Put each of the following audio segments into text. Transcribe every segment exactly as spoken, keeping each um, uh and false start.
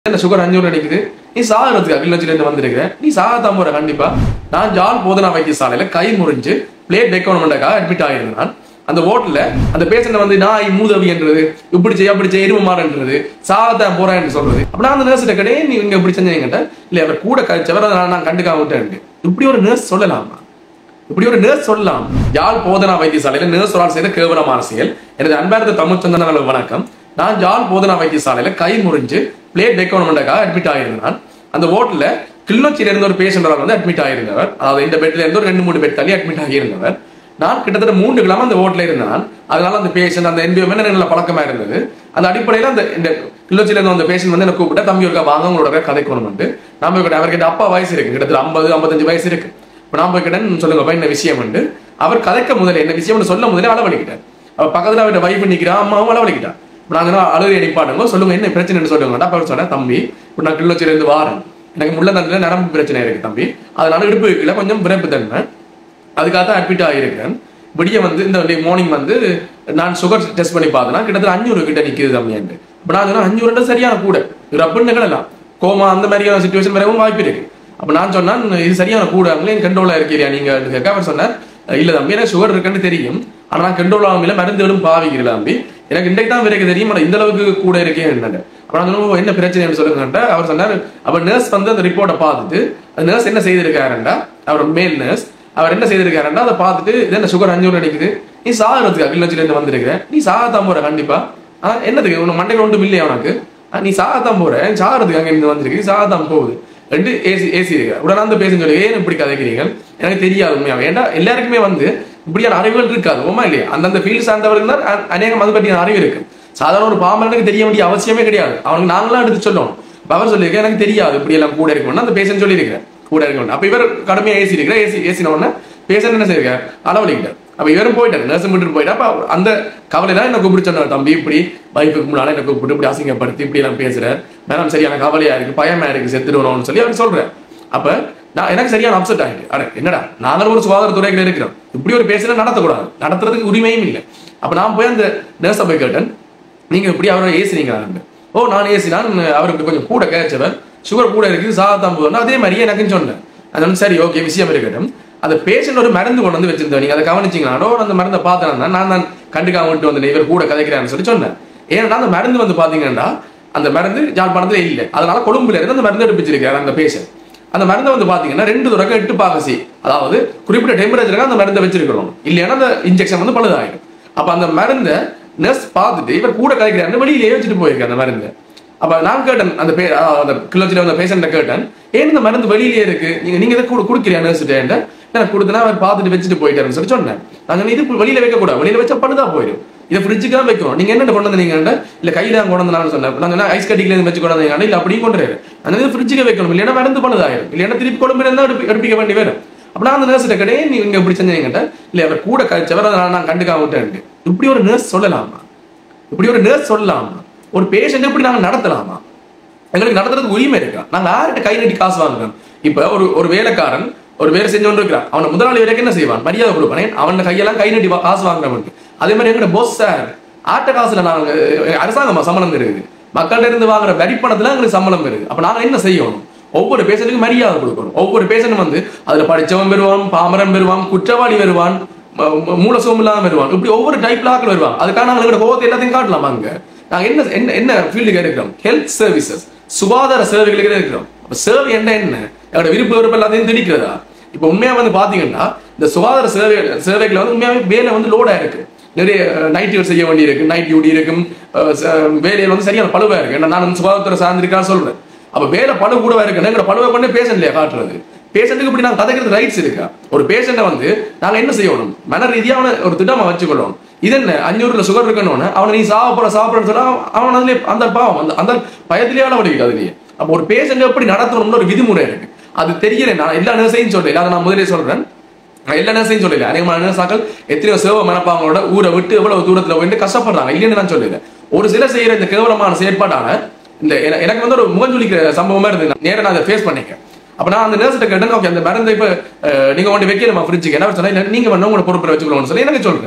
Sugar அஞ்சூறு அடிக்குது, நீ சாகிறதுக்கு அகிலச்சிலேருந்து வந்திருக்கிற, நீ சாகத்தான் போற கண்டிப்பா. நான் ஜால் போதனா வைத்தியசாலையில கை முறிஞ்சு பிளேட் வைக்கணும்ன்றக்காக அட்மிட் ஆகியிருந்தான். அந்த ஓட்டல அந்த பேஷண்ட் வந்து நாய் மூதவி என்றது, இப்படி செய்ய அப்படி செய்ய எரும மாறன்றது, சாகத்தான் போறேன் என்று சொல்றது. அப்படின்னா அந்த நர்ஸ் கடே நீங்க இப்படி செஞ்சீங்கட்ட இல்ல அவர் கூட கழிச்சவர் நான் கண்டுக்காம விட்டேன். இப்படி ஒரு நர்ஸ் சொல்லலாமா? இப்படி ஒரு நர்ஸ் சொல்லலாம்? ஜால் போதனா வைத்தியசாலையில நர்ஸ் ஒரு செய்த கேவலமான செயல். எனது அன்பார்ந்த தமிழ் சொந்தங்களுக்கு வணக்கம். நான் ஜால் போதனா வைத்தியசாலையில கை முறிஞ்சு பிளேட் வைக்கணும்ன்றக்காக அட்மிட் ஆகியிருந்தான். அந்த ஓட்டல கிளிநொச்சியில இருந்த ஒரு பேஷண்ட் வந்து அட்மிட் ஆகியிருந்தவர். அதாவது இந்த பெட்ல இருந்து ஒரு ரெண்டு மூணு பெட் தள்ளி அட்மிட் ஆகியிருந்தவர். நான் கிட்டத்தட்ட மூன்று கிழமை அந்த ஓட்டில இருந்தான். அதனால அந்த பேஷண்ட் அந்த என்வியோமெண்ட் நல்ல பழக்கமா இருந்தது. அந்த அடிப்படையில் அந்த இந்த கிளிநொச்சியில இருந்த அந்த பேஷண்ட் வந்து என்ன கூப்பிட்டா, தம்பி ஒருக்கா வாங்க உங்களோட கதைக்கணும்னு. நான் போய் கேட்டேன். அவருக்கு அப்பா வயசு இருக்கு, கிட்டத்தட்ட ஐம்பது ஐம்பத்தஞ்சு வயசு இருக்கு. இப்போ நான் போய் கேட்டேன், சொல்லுங்கப்பா என்ன விஷயம் உண்டு. அவர் கதைக்க முதல்ல என்ன விஷயம் சொல்ல முதல்ல அளவழிக்கிட்டார். அவர் பக்கத்துல அவர்கிட்ட வைஃப் நிக்கிறா, அம்மாவும் அளவழிக்கிட்டார். நாங்க அழுகை நிப்பாட்டுங்க, சொல்லுங்க என்ன பிரச்சனைன்னு சொல்லுங்க. அப்ப சொன்னேன், தம்பி இப்போ நான் கிளிநொச்சியில இருந்து வாரேன், எனக்கு முள்ள தண்டில நரம்பு பிரச்சனை இருக்கு தம்பி, அதனால இடுப்பு வைக்கல கொஞ்சம் பிறப்பு தன்மை, அதுக்காக தான் அட்மிட் ஆகியிருக்கேன். விடிய வந்து இந்த மார்னிங் வந்து நான் சுகர் டெஸ்ட் பண்ணி பார்த்தேன்னா கிட்டத்தட்ட அஞ்சூறு கிட்ட நிக்குது தம்பியாண்டு. இப்போ நான் சொன்னா அஞ்சூறு சரியான கூட இது அப்படின்னு நிகழலாம், கோமா அந்த மாதிரியான சிச்சுவேஷன் வரவும் வாய்ப்பு இருக்கு. அப்ப நான் சொன்னேன், இது சரியான கூட என் கண்ட்ரோலா இருக்கிறியா நீங்க கேட்க. அவர் சொன்னார், இல்ல தம்பி எனக்கு சுகர் இருக்குன்னு தெரியும், ஆனா நான் கண்ட்ரோல் ஆகாம மருந்துகளும் பாவிக்கிறேன் தம்பி, எனக்கு இன்றைக்கு தான் வரைக்கும் தெரியும், ஆனா இந்த அளவுக்கு கூட இருக்கேன் என்ன. அப்புறம் என்ன பிரச்சனை சொல்லுங்க. அவர் சொன்னார், அப்ப நர்ஸ் வந்து அந்த ரிப்போர்ட்டை பார்த்துட்டு அந்த நர்ஸ் என்ன செய்திருக்காருண்டா, அவர் மேல் நர்ஸ் அவர் என்ன செய்திருக்காருண்டா அதை பார்த்துட்டு, இது என்ன சுகர் அஞ்சூறு அடிக்குது, நீ சாகிறதுக்கு அகிலச்சில இருந்து வந்திருக்கிற, நீ சாகத்தான் போற கண்டிப்பா, ஆஹ் என்னதுக்கு உனக்கு மண்டைக்கு ஒன்றும் இல்லையா உனக்கு, நீ சாகத்தான் போற, சாகிறதுக்கு அங்க இருந்து வந்திருக்கு, சாகத்தான் போகுது ரெண்டு ஏசி ஏசி இருக்கு. உடனே அந்த பேச சொல்லி ஏன் இப்படி கதைக்கிறீங்க, எனக்கு தெரியாது உண்மையாக. ஏன்டா எல்லாருக்குமே வந்து இப்படியான அறிவுகள் இருக்காது உமா இல்லையா. அந்தந்த ஃபீல்ட் சார்ந்தவர்கள் தான் அநேகம் அது பற்றியான அறிவு இருக்கு. சாதாரண ஒரு பாமரனுக்கு தெரிய வேண்டிய அவசியமே கிடையாது, அவனுக்கு நாங்களாம் எடுத்து சொல்லணும். அவர் சொல்லியிருக்கேன், எனக்கு தெரியாது இப்படி எல்லாம் கூட இருக்கணும்னு அந்த பேசன் சொல்லியிருக்கிறேன், கூட இருக்கணும். அப்ப இவர் கடுமையா ஏசி இருக்கிற ஏசி ஏசின உடனே பேசன் என்ன செய்யிருக்காரு, அளவழிக்கிட்டார். அப்ப இவரும் போயிட்டாரு, நர்ஸும் விட்டுட்டு போயிட்டா. அப்ப அந்த கவலை தான் என்ன கூப்பிட்டு சொன்னார், தம்பி இப்படி வைஃபுக்கு முன்னால என்ன கூப்பிட்டு இப்படி அசிங்கப்படுத்தி இப்படி எல்லாம் பேசுறாரு, மேடம் சரியான கவலையா இருக்கு, பயமா இருக்கு, செத்துடுவோம்னு சொல்லி அவர் சொல்றேன். அப்ப நான் எனக்கு சரியான அப்செட் ஆகிட்டு, அட என்னடா நாங்களும் ஒரு சுகாதாரத்துறைகள் இருக்கிறோம், இப்படி ஒரு பேசல நடத்தக்கூடாது, நடத்துறதுக்கு உரிமையும் இல்லை. அப்ப நான் போய் அந்த நர்ஸை போய் கேட்டேன், நீங்க இப்படி அவரை ஏசினீங்க. ஓ நான் ஏசினான், அவருக்கு கொஞ்சம் கூட கேச்சவர், சுகர் கூட இருக்குது, சாகத்தான் போதும் அதே மாதிரியே எனக்குன்னு சொன்னேன். அது வந்து சரி ஓகே விஷயம் இருக்கட்டும், அந்த பேஷண்ட் ஒரு மருந்து கொண்டு வந்து வச்சிருந்தேன், நீங்க அதை கவனிச்சிங்களானோ அந்த மருந்தை பார்த்தேன், நான் தான் கண்டுக்காம விட்டு வந்து இவர் கூட கதைக்கிறான்னு சொல்லி சொன்னேன். ஏன்னா அந்த மருந்து வந்து பாத்தீங்கன்னா அந்த மருந்து யாழ்ப்பாணத்துல இல்லை, அதனால கொழும்புல இருந்து அந்த மருந்து எடுப்பிச்சிருக்காரு அந்த பேஷண்ட். அந்த மருந்தை வந்து பாத்தீங்கன்னா ரெண்டு துறக்க எட்டு பாகசி, அதாவது குறிப்பிட்ட டெம்பரேச்சருக்கு அந்த மருந்தை வச்சிருக்கணும், இல்லைன்னா அந்த இன்ஜெக்ஷன் வந்து பழுதாயிடும். அப்ப அந்த மருந்தை நர்ஸ் பார்த்துட்டு இவர் கூட கதைக்கிறாருன்னு வெளியிலேயே வச்சுட்டு போயிருக்கேன் அந்த மருந்து. அப்ப நான் கேட்டேன், அந்த பே அந்த கிலோச்சில வந்த பேஷண்ட்டை கேட்டேன், ஏன் இந்த மருந்து வெளியிலேயே இருக்கு, நீங்க நீங்க இதை கூட கொடுக்குறியா நர்ஸ்கிட்ட, எனக்கு கொடுத்தனா அவர் பார்த்துட்டு வச்சுட்டு போயிட்டாருன்னு சொல்லி சொன்னேன். நான் இது வெளியில வைக்க கூடாது, வெளியில வச்சா பழுதா போயிடும், இதை ஃப்ரிட்ஜுக்கு தான் வைக்கணும், நீங்க என்ன கொண்டு வந்தீங்க இல்ல கையில தான் கொண்டு வந்தான்னு சொன்னேன். நான் ஐஸ் கட்டில இருந்து வச்சு கொண்டு வந்தீங்க இல்ல அப்படியும் கொண்டு அந்த ஃப்ரிட்ஜுக்கு வைக்கணும், இல்லைன்னா மருந்து பழுதாயிரும், இல்லைன்னா திருப்பி கொழும்புல இருந்தா எடுப்பிக்க வேண்டி வரும். அப்படின்னா அந்த நர்ஸ்கிட்ட கடை நீங்க இப்படி செஞ்சீங்கட்ட இல்ல அவர் கூட கழிச்சவர் நான் கண்டுக்காம விட்டேன். இப்படி ஒரு நர்ஸ் சொல்லலாமா? இப்படி ஒரு நர்ஸ் சொல்லலாமா? ஒரு பேஷண்ட் இப்படி நாங்க நடத்தலாமா? எங்களுக்கு நடத்துறதுக்கு உரிமை இருக்கா? நாங்க யார்கிட்ட கை நீட்டி காசு வாங்குறோம்? இப்ப ஒரு ஒரு வேலைக்காரன் ஒரு வேலை செஞ்சு கொண்டு இருக்கிறான், அவனை முதலாளி வரைக்கும் என்ன செய்வான், மரியாதை கொடுப்பான், அவன் கையெல்லாம் கை நீட்டி காசு வாங்குறவன். அதே மாதிரி எங்க போஸ் சார் ஆட்ட காசுல நாங்க அரசாங்கமா சம்பளம் இருக்குது, மக்கள்கிட்ட இருந்து வாங்குற வரி பணத்துல எங்களுக்கு சம்பளம் இருக்கு. அப்ப நாங்க என்ன செய்யணும்? ஒவ்வொரு பேஷண்ட்டுக்கு மரியாதை கொடுக்கணும். ஒவ்வொரு பேஷண்ட் வந்து அதுல படிச்சவன் பெறுவான், பாமரன் பெறுவான், குற்றவாளி வருவான், மூலசோம் இல்லாம வருவான், இப்படி ஒவ்வொரு டைப்ல ஆக்கள் வருவாங்க. அதுக்காக நாங்க எங்களோட கோவத்தை எல்லாத்தையும் காட்டலாம். அங்க நாங்க என்ன என்ன என்ன ஃபீல்டுக்கு இருக்கிறோம், ஹெல்த் சர்வீசஸ் சுகாதார சேவைகளுக்கு இருக்கிறோம். அப்ப சேவை என்ன என்ன எங்களோட விருப்ப விருப்பம் எல்லாத்தையும் திணிக்கிறதா? இப்ப உண்மையா வந்து பாத்தீங்கன்னா இந்த சுகாதார சேவை சேவைகளை வந்து உண்மையாவே வேலை வந்து லோடா இருக்கு, நிறைய நைட் டியூட்டி செய்ய வேண்டி இருக்கு, நைட் டியூட்டி இருக்கும், வேலையில வந்து சரியான பழுவா இருக்கு. ஏன்னா நான் சுகாதாரத்துறை சார்ந்திருக்கான்னு சொல்றேன். அப்ப வேலை பழு கூடவா இருக்கு, எங்களோட பழுவை கொண்டே பேஷண்ட் இல்லையா காட்டுறது? பேஷண்ட்டுக்கு இப்படி நாங்க கதைக்கிறது ரைட்ஸ் இருக்கா? ஒரு பேஷண்ட்டை வந்து நாங்க என்ன செய்யணும், மன ரீதியான ஒரு திட்டமா வச்சுக்கொள்ளணும். இது என்ன அஞ்சூறுல சுகர் இருக்கணும்னு அவனை நீ சாப்பிட சாப்பிடன்னு சொன்னா அவன் அதுல அந்த பாவம் அந்த அந்த பயத்திலேயே அளவடிக்கிட்டு அதுலயே. அப்ப ஒரு பேஷண்ட் எப்படி நடத்தணும்னு ஒரு விதிமுறை இருக்கு, அது தெரியல. நான் எல்லா நர்ஸையும் சொல்லல, அதை நான் முதலே சொல்றேன், எல்லா நர்ஸையும் சொல்லல. அநேகமான நர்ஸாக்கள் எத்தனையோ சேவ மனப்பாங்களோட ஊரை விட்டு எவ்வளவு தூரத்துல போயிட்டு கஷ்டப்படுறாங்க, இல்லைன்னு நான் சொல்லல. ஒரு சில செய்யற இந்த கேவலமான செயற்பாடான இந்த எனக்கு வந்து ஒரு முகஞ்சொலிக்கிற சம்பவமா இருந்தது, நேரம் நான் அதை ஃபேஸ் பண்ணிக்கிறேன். அப்ப நான் அந்த நர்ஸ்கிட்ட கேட்டேன், ஓகே அந்த மருந்தை இப்ப நீங்க கொண்டு வைக்கணுமா ஃப்ரிட்ஜுக்கு, என்ன சொன்னா இல்ல நீங்க வேணும் உங்களோட பொறுப்பை வச்சுக்கணும்னு சொல்லி எனக்கு சொல்றேன்.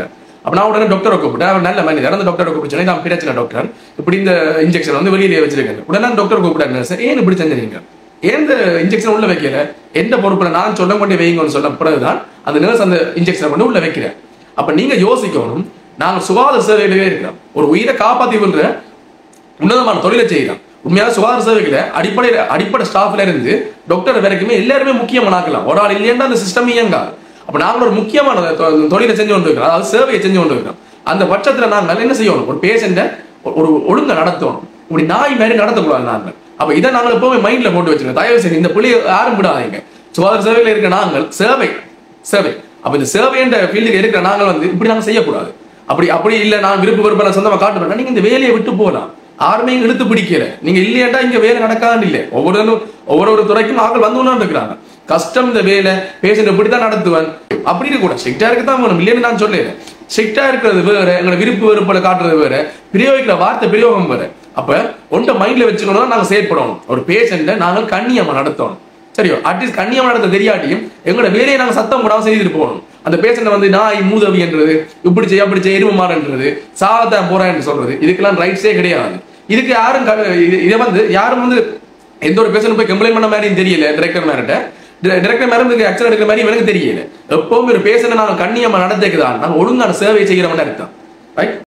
அப்ப நான் உடனே டாக்டரை கூப்பிட்டேன். அவர் நல்ல மனிதர். அந்த டாக்டரை கூப்பிட்டு நான் பிரச்சனை டாக்டர், இப்படி இந்த இன்ஜெக்ஷன் வந்து வெளியிலே வச்சிருக்கேன். உடனே டாக்டர் கூப்பிட்டாரு, சார் ஏன் இப்படி செஞ்சீங்க, ஏன் இந்த இன்ஜெக்ஷன் உள்ள வைக்கல, எந்த பொறுப்புல நான் சொல்ல கொண்டே வைங்கன்னு சொல்ல பிறகுதான் அந்த நர்ஸ் அந்த இன்ஜெக்ஷனை கொண்டு உள்ள வைக்கிறேன். அப்ப நீங்க யோசிக்கணும், நாங்க சுகாதார சேவையிலேயே இருக்கிறோம், ஒரு உயிரை காப்பாத்தி விடுற உன்னதமான தொழிலை செய்யலாம். உண்மையான சுகாதார சேவைகளை அடிப்படை அடிப்படை ஸ்டாஃப்ல இருந்து டாக்டர் வரைக்குமே எல்லாருமே முக்கியமானாக்கலாம். ஒரு ஆள் இல்லையா அந்த சிஸ்டம் இயங்காது. அப்ப நாங்கள் ஒரு முக்கியமான தொழிலை செஞ்சு கொண்டு இருக்கிறோம், அதாவது சேவையை செஞ்சு கொண்டு இருக்கிறோம். அந்த பட்சத்துல நாங்கள் என்ன செய்யணும், ஒரு பேஷண்ட ஒரு ஒழுங்கை நடத்தணும், இப்படி நாய் மாதிரி நடத்தக்கூடாது நாங்கள். அப்ப இதை நாங்கள் எப்பவுமே மைண்ட்ல போட்டு வச்சுருக்கோம். தயவு செய்து இந்த புள்ளியை யாரும் விடாதீங்க. சுகாதார சேவையில் இருக்கிற நாங்கள் சேவை சேவை அப்ப இந்த சேவை என்ற ஃபீல்டுக்கு இருக்கிற நாங்கள் வந்து இப்படி நாங்கள் செய்யக்கூடாது. அப்படி அப்படி இல்லை, நான் விருப்ப விருப்பம் சொந்தமா காட்டுறேன், நீங்க இந்த வேலையை விட்டு போகலாம். யாருமே இங்க இழுத்து பிடிக்கல, நீங்க இல்லையாண்டா இங்க வேலை நடக்காது. இல்லை, ஒவ்வொரு ஒவ்வொரு துறைக்கும் ஆக்கள் வந்து ஒண்ணா இருக்கிறாங்க. கஷ்டம் இந்த வேலை, பேஷண்ட் இப்படித்தான் நடத்துவேன் அப்படின்னு கூட ஸ்ட்ரிக்டா இருக்கத்தான் வேணும், இல்லைன்னு நான் சொல்லேன். ஸ்ட்ரிக்டா இருக்கிறது வேற, எங்களை விருப்பு வெறுப்பலை காட்டுறது வேற, பிரயோகிக்கிற வார்த்தை பிரயோகம் வேற. அப்ப ஒன்றை மைண்ட்ல வச்சுக்கணும், நாங்க செயற்படணும். ஒரு பேஷண்ட நாங்கள் கண்ணியமா நடத்தணும். சரியோ, அட்லீஸ்ட் கண்ணியமா நடத்த தெரியாட்டியும் எங்களோட வேலையை நாங்க சத்தம் போடாம செய்துட்டு போகணும். அந்த பேஷண்ட வந்து நாய் மூதவி என்றது, இப்படி செய்ய அப்படி செய்ய எருமை மாறன்றது, சாகத்தான் போறேன் என்று சொல்றது, இதுக்கெல்லாம் ரைட்ஸே கிடையாது. இதுக்கு யாரும் இதை வந்து யாரும் வந்து எந்த ஒரு பேஷண்ட் போய் கம்ப்ளைண்ட் பண்ண மாதிரியும் தெரியல. டைரக்டர் மேரிட்ட டைரக்டர் மேரம் ஆக்சன் எடுக்கிற மாதிரி எனக்கு தெரியல. எப்பவுமே ஒரு பேஷண்ட நாங்கள் கண்ணியமா நடத்திக்குதான் நாங்கள் ஒழுங்கான சேவை செய்கிற மாதிரி அர்த்தம். ரைட்.